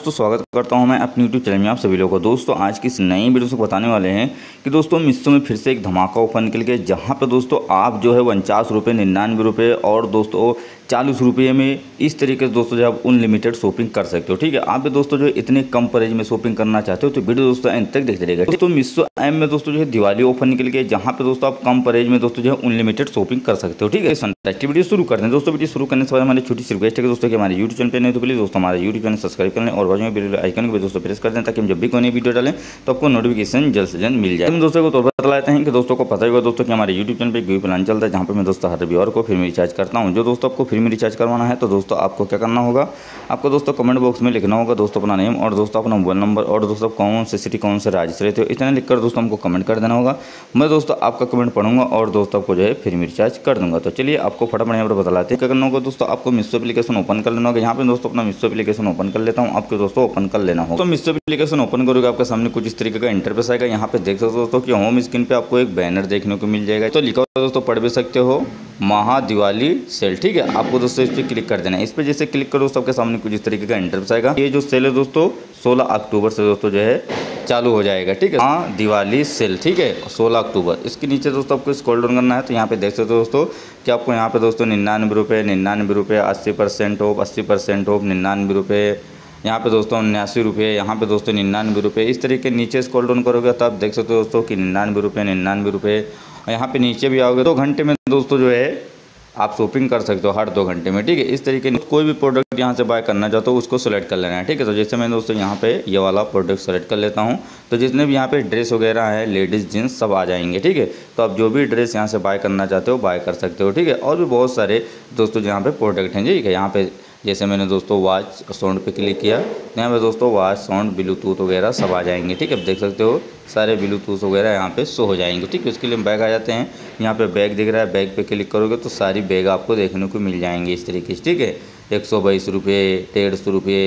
दोस्तों स्वागत करता हूं मैं अपनी यूट्यूब चैनल में आप सभी लोगों को। दोस्तों आज की इस नई वीडियो से बताने वाले हैं कि दोस्तों मीशो में फिर से एक धमाका ऑफर निकल गया, जहां पे दोस्तों आप जो है 49 रुपये, 99 रुपये और दोस्तों 40 रुपये में इस तरीके से दोस्तों जो आप अनलिमिटेड शॉपिंग कर सकते हो। ठीक है, आप भी दोस्तों जो इतने कम प्राइस में शॉपिंग करना चाहते हो तो वीडियो दोस्तों एंड तक देखते रहेगा। दोस्तों मीशो ऐप में दोस्तों जो है दिवाली ऑफर निकल गया, जहाँ पे दोस्तों आप कम प्राइस में दोस्तों जो है अनलिमिटेड शॉपिंग कर सकते हो। ठीक है, फैंटास्टिक वीडियो शुरू करते हैं। दोस्तों वीडियो शुरू करने से पहले हमारी छोटी सी रिक्वेस्ट है कि दोस्तों कि हमारे यूट्यूब चैनल पे नहीं तो प्लीज दोस्तों हमारे यूट्यूब चैनल सब्सक्राइब कर लें और बाजू में बेल आइकन को भी दोस्तों प्रेस कर दें, ताकि हम जब भी कोई नई वीडियो डालें तो आपको नोटिफिकेशन जल्द से जल्द मिल जाए। हम दोस्तों को तो बता लेते हैं कि दोस्तों को पता ही होगा दोस्तों कि हमारे यूट्यूब चैनल पे गिव प्लान चलता है, जहाँ पे मैं दोस्तों हर रविवार को फ्री में रिचार्ज करता हूँ। जो दोस्तों आपको फ्री में रिचार्ज करवाना है तो दोस्तों आपको क्या करना होगा, आपको दोस्तों कमेंट बॉक्स में लिखना होगा दोस्तों अपना नेम और दोस्तों अपना मोबाइल नंबर और दोस्तों कौन से सिटी कौन से राज्य से रहते हो इतना लिखकर दोस्तों हमको कमेंट कर देना होगा। मैं दोस्तों आपका कमेंट पढ़ूंगा और दोस्तों आपको जो है फ्री में रिचार्ज कर दूंगा। तो चलिए आपको फटाफट यहाँ पर बताते हैं क्या करना होगा। दोस्तों आपको मीशो एप्लीकेशन ओपन कर लेना होगा। यहाँ पे दोस्तों अपना मीशो एप्लीकेशन ओपन कर लेता हूँ, आपको दोस्तों ओपन कर लेना होगा। तो मीशो एप्लीकेशन ओपन करोगे आपके सामने कुछ इस तरीके का इंटरफेस आएगा। यहाँ पे देख सकते हो दोस्तों कि होम स्क्रीन पे आपको एक बैनर देखने को मिल जाएगा, तो लिखा हुआ दोस्तों पढ़ भी सकते हो महा दिवाली सेल। ठीक है, आपको दोस्तों इस पर क्लिक कर देना है। इस पर जैसे क्लिक करो दोस्तों आपके सामने कुछ इस तरीके का इंटरफेस आएगा। ये जो सेल है दोस्तों 16 अक्टूबर से दोस्तों जो है चालू हो जाएगा। ठीक है, हाँ दिवाली सेल। ठीक है, 16 अक्टूबर। इसके नीचे दोस्तों आपको स्क्रॉल डाउन करना है, तो यहाँ पे देख सकते हो दोस्तों कि आपको यहाँ पे दोस्तों 99 रुपये, 99 रुपये, 80% ऑफ, 80% ऑफ, 99 रुपये, यहाँ पे दोस्तों 79 रुपये, यहाँ पे दोस्तों 99 रुपये। इस तरीके नीचे स्क्रॉल डाउन करोगे तो आप देख सकते हो दोस्तों कि 99 रुपये, 99 रुपये। और यहाँ पे नीचे भी आओगे 2 घंटे में दोस्तों जो है आप शॉपिंग कर सकते हो, हर 2 घंटे में। ठीक है, इस तरीके कोई भी प्रोडक्ट यहाँ से बाय करना चाहते हो उसको सेलेक्ट कर लेना है। ठीक है, तो जैसे मैं दोस्तों यहाँ पे ये वाला प्रोडक्ट सेलेक्ट कर लेता हूँ, तो जितने भी यहाँ पे ड्रेस वगैरह है, लेडीज़ जींस सब आ जाएंगे। ठीक है, तो आप जो भी ड्रेस यहाँ से बाय करना चाहते हो बाय कर सकते हो। ठीक है, और भी बहुत सारे दोस्तों यहाँ पे प्रोडक्ट हैं। ठीक है, यहाँ पे जैसे मैंने दोस्तों वॉच साउंड पे क्लिक किया, यहाँ पे दोस्तों वॉच साउंड ब्लूटूथ वगैरह सब आ जाएंगे। ठीक है, देख सकते हो सारे ब्लूटूथ वगैरह यहाँ पे शो हो जाएंगे। ठीक है, उसके लिए हम बैग आ जाते हैं। यहाँ पे बैग दिख रहा है, बैग पे क्लिक करोगे तो सारी बैग आपको देखने को मिल जाएंगे इस तरीके से। ठीक है, 122 रुपये, 150 रुपये,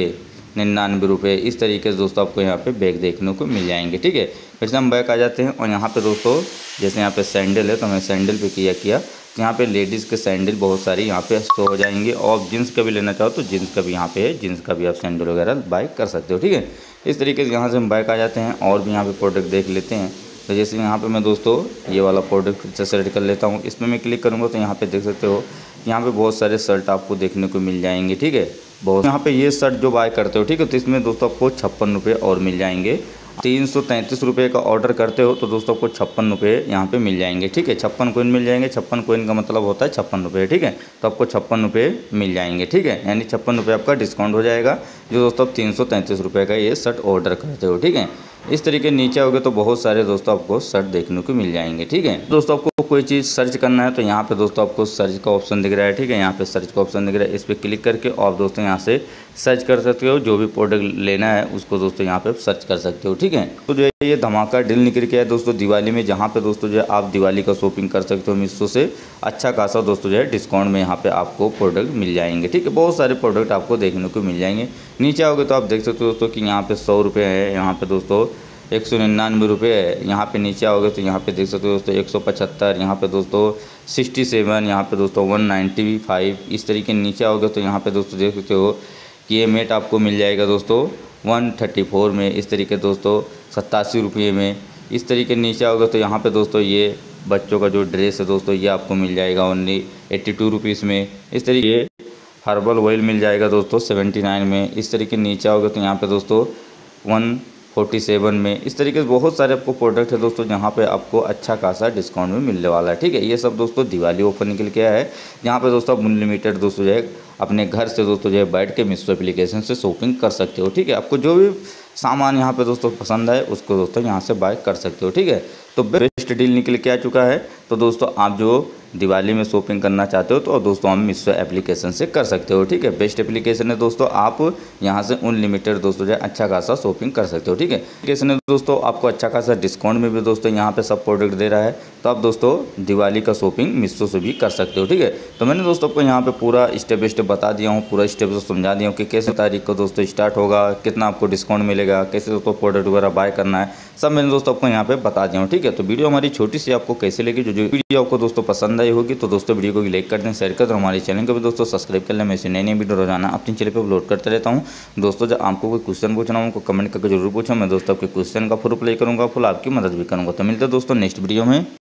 99 रुपये, इस तरीके से दोस्तों आपको यहाँ पे बैग देखने को मिल जाएंगे। ठीक है, फिर से हम बैग आ जाते हैं और यहाँ पे दोस्तों जैसे यहाँ पे सैंडल है तो मैं सैंडल पे किया यहाँ पे लेडीज़ के सैंडल बहुत सारी यहाँ पे शो हो जाएंगे, और जीन्स का भी लेना चाहो तो जीन्स का भी यहाँ पे है, जीन्स का भी आप सैंडल वगैरह बाय कर सकते हो। ठीक है, इस तरीके से यहाँ से हम बाइक आ जाते हैं और भी यहाँ पे प्रोडक्ट देख लेते हैं। तो जैसे यहाँ पे मैं दोस्तों ये वाला प्रोडक्ट फिर से सेलेक्ट कर लेता हूँ। इसमें मैं क्लिक करूँगा तो यहाँ पे देख सकते हो यहाँ पे बहुत सारे शर्ट आपको देखने को मिल जाएंगे। ठीक है, बहुत यहाँ पे ये शर्ट जो बाय करते हो, ठीक है, तो इसमें दोस्तों आपको 56 रुपये और मिल जाएंगे। 333 रुपये का ऑर्डर करते हो तो दोस्तों आपको 56 रुपये यहाँ पे मिल जाएंगे। ठीक है, 56 कॉइन मिल जाएंगे। 56 कॉइन का मतलब होता है 56 रुपये। ठीक है, तो आपको 56 रुपये मिल जाएंगे। ठीक है, यानी 56 रुपये आपका डिस्काउंट हो जाएगा, जो दोस्तों आप 333 रुपये का ये शर्ट ऑर्डर करते हो। ठीक है, इस तरीके नीचे आओगे तो बहुत सारे दोस्तों आपको शर्ट देखने को मिल जाएंगे। ठीक है, दोस्तों आपको कोई चीज़ सर्च करना है तो यहाँ पे दोस्तों आपको सर्च का ऑप्शन दिख रहा है। ठीक है, यहाँ पे सर्च का ऑप्शन दिख रहा है, इस पर क्लिक करके आप दोस्तों यहाँ से सर्च कर सकते हो, जो भी प्रोडक्ट लेना है उसको दोस्तों यहाँ पे सर्च कर सकते हो। ठीक है, तो जो है ये धमाका डील निकल के है दोस्तों दिवाली में, जहाँ पे दोस्तों जो है आप दिवाली का शॉपिंग कर सकते हो मीशो से। अच्छा खासा दोस्तों जो है डिस्काउंट में यहाँ पे आपको प्रोडक्ट मिल जाएंगे। ठीक है, बहुत सारे प्रोडक्ट आपको देखने को मिल जाएंगे। नीचे आओगे तो आप देख सकते हो दोस्तों कि यहाँ पे 100 रुपये है, यहाँ पे दोस्तों 199 रुपये है। यहाँ पे नीचे आओगे तो यहाँ पे देख सकते हो दोस्तों 175, यहाँ पे दोस्तों 67, यहाँ पे दोस्तों 195। इस तरीके नीचे आओगे तो यहाँ पे दोस्तों देख सकते हो कि ये मेट आपको मिल जाएगा दोस्तों 134 में। इस तरीके दोस्तों 87 रुपये में। इस तरीके नीचे आओगे तो यहाँ पे दोस्तों ये बच्चों का जो ड्रेस है दोस्तों ये आपको मिल जाएगा ओनली 82 रुपीज़ में। इस तरीके हर्बल ऑयल मिल जाएगा दोस्तों 79 में। इस तरीके नीचे आओगे तो यहाँ पे दोस्तों 147 में। इस तरीके से बहुत सारे आपको प्रोडक्ट है दोस्तों जहाँ पे आपको अच्छा खासा डिस्काउंट में मिलने वाला है। ठीक है, ये सब दोस्तों दिवाली ऑफर निकल के आया है, यहाँ पे दोस्तों आप अनलिमिटेड दोस्तों जो है अपने घर से दोस्तों जो है बैठ के मीशो एप्लीकेशन से शॉपिंग कर सकते हो। ठीक है, आपको जो भी सामान यहाँ पे दोस्तों पसंद आए उसको दोस्तों यहाँ से बाय कर सकते हो। ठीक है, तो बेस्ट डील निकल के आ चुका है। तो दोस्तों आप जो दिवाली में शॉपिंग करना चाहते हो तो दोस्तों हम मीशो एप्लीकेशन से कर सकते हो। ठीक है, बेस्ट एप्लीकेशन है दोस्तों, आप यहाँ से अनलिमिटेड दोस्तों जो है अच्छा खासा शॉपिंग कर सकते हो। ठीक है, एप्लीकेशन है दोस्तों आपको अच्छा खासा डिस्काउंट में भी दोस्तों यहाँ पे सब प्रोडक्ट दे रहा है, तो आप दोस्तों दिवाली का शॉपिंग मीशो से भी कर सकते हो। ठीक है, तो मैंने दोस्तों आपको यहाँ पे पूरा स्टेप बाय स्टेप बता दिया हूँ, पूरा स्टेप समझा दिया हूँ कि कैसे तारीख को दोस्तों स्टार्ट होगा, कितना आपको डिस्काउंट मिलेगा, कैसे दोस्तों प्रोडक्ट वगैरह बाय करना है, सब मैंने दोस्तों आपको यहाँ पे बता दिया हूँ। ठीक है, तो वीडियो हमारी छोटी सी आपको कैसे लगी, जो वीडियो आपको दोस्तों पसंद पसंद आई होगी तो दोस्तों वीडियो को भी लाइक कर दें, शेयर कर दें, हमारे चैनल को भी दोस्तों सब्सक्राइब कर लें। मैं ऐसे नई नई वीडियो रोजाना अपने चैनल पर अपलोड करते रहता हूँ। दोस्तों जब आपको कोई क्वेश्चन पूछना हो उनको कमेंट करके जरूर पूछो, मैं दोस्तों आपके क्वेश्चन का फुल रिप्लाई करूँगा, फुल आपकी मदद भी करूँगा। तो मिलते हैं दोस्तों नेक्स्ट वीडियो में।